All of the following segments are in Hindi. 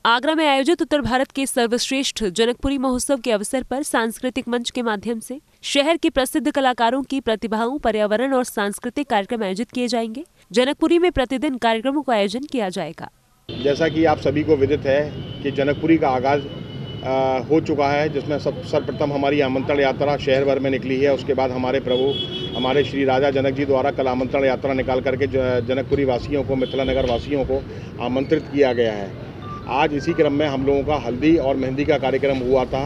आगरा में आयोजित उत्तर भारत के सर्वश्रेष्ठ जनकपुरी महोत्सव के अवसर पर सांस्कृतिक मंच के माध्यम से शहर के प्रसिद्ध कलाकारों की प्रतिभाओं, पर्यावरण और सांस्कृतिक कार्यक्रम आयोजित किए जाएंगे। जनकपुरी में प्रतिदिन कार्यक्रमों का आयोजन किया जाएगा। जैसा कि आप सभी को विदित है कि जनकपुरी का आगाज हो चुका है, जिसमें सर्वप्रथम हमारी आमंत्रण यात्रा शहर भर में निकली है। उसके बाद हमारे प्रभु हमारे श्री राजा जनक जी द्वारा कल आमंत्रण यात्रा निकाल करके जनकपुरी वासियों को, मिथिला नगर वासियों को आमंत्रित किया गया है। आज इसी क्रम में हम लोगों का हल्दी और मेहंदी का कार्यक्रम हुआ था।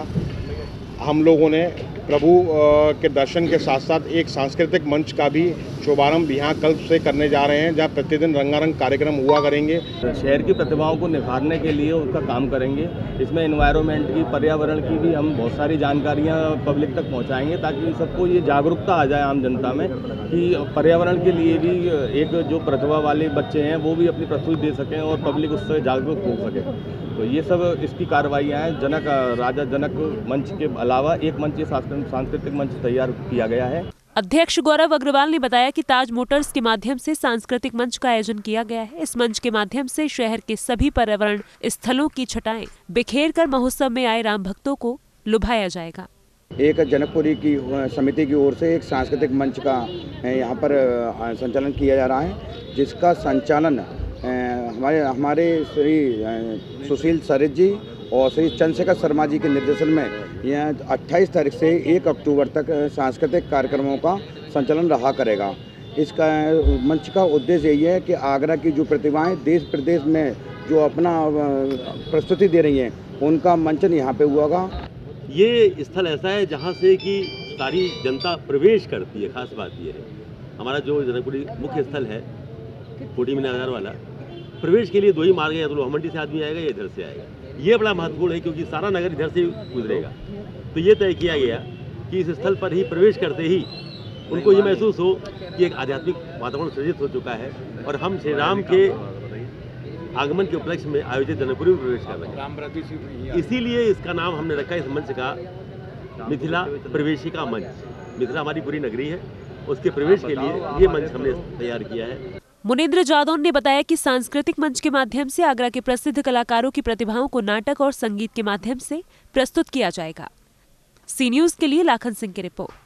हम लोगों ने प्रभु के दर्शन के साथ साथ एक सांस्कृतिक मंच का भी शुभारंभ यहाँ कल से करने जा रहे हैं, जहाँ प्रतिदिन रंगारंग कार्यक्रम हुआ करेंगे। शहर की प्रतिभाओं को निखारने के लिए उनका काम करेंगे। इसमें एनवायरनमेंट की, पर्यावरण की भी हम बहुत सारी जानकारियाँ पब्लिक तक पहुँचाएंगे, ताकि सबको ये जागरूकता आ जाए आम जनता में कि पर्यावरण के लिए भी एक जो प्रतिभा वाले बच्चे हैं वो भी अपनी प्रस्तुति दे सकें और पब्लिक उससे जागरूक हो सके। तो ये सब इसकी कार्रवाइयाँ हैं। राजा जनक मंच के अलावा एक मंच, सांस्कृतिक मंच तैयार किया गया है। अध्यक्ष गौरव अग्रवाल ने बताया कि ताज मोटर्स के माध्यम से सांस्कृतिक मंच का आयोजन किया गया है। इस मंच के माध्यम से शहर के सभी पर्यावरण स्थलों की छटाएं बिखेर कर महोत्सव में आए राम भक्तों को लुभाया जाएगा। एक जनकपुरी की समिति की ओर से एक सांस्कृतिक मंच का यहाँ पर संचालन किया जा रहा है, जिसका संचालन हमारे श्री सुशील सरित जी और श्री चंद्रशेखर शर्मा जी के निर्देशन में यह 28 तारीख से 1 अक्टूबर तक सांस्कृतिक कार्यक्रमों का संचालन रहा करेगा। इसका मंच का उद्देश्य यही है कि आगरा की जो प्रतिभाएं देश प्रदेश में जो अपना प्रस्तुति दे रही हैं, उनका मंचन यहाँ पे हुआ। ये स्थल ऐसा है जहाँ से कि सारी जनता प्रवेश करती है। खास बात ये है, हमारा जो जनकपुरी मुख्य स्थल है कोटी मीनार वाला, प्रवेश के लिए दो ही मार्ग है, या तो लोहामंडी से आदमी आएगा या इधर से आएगा। ये बड़ा महत्वपूर्ण है क्योंकि सारा नगर इधर से गुजरेगा। तो ये तय किया गया कि इस स्थल पर ही प्रवेश करते ही उनको ये महसूस हो कि एक आध्यात्मिक वातावरण सृजित हो चुका है और हम श्री राम के आगमन के उपलक्ष्य में आयोजित जनकपुरी में प्रवेश कर रहे हैं। इसीलिए इसका नाम हमने रखा इस मंच का मिथिला प्रवेशिका मंच। मिथिला हमारी पूरी नगरी है, उसके प्रवेश के लिए ये मंच हमने तैयार किया है। मुनीन्द्र जादौन ने बताया कि सांस्कृतिक मंच के माध्यम से आगरा के प्रसिद्ध कलाकारों की प्रतिभाओं को नाटक और संगीत के माध्यम से प्रस्तुत किया जाएगा। सी न्यूज़ के लिए लाखन सिंह की रिपोर्ट।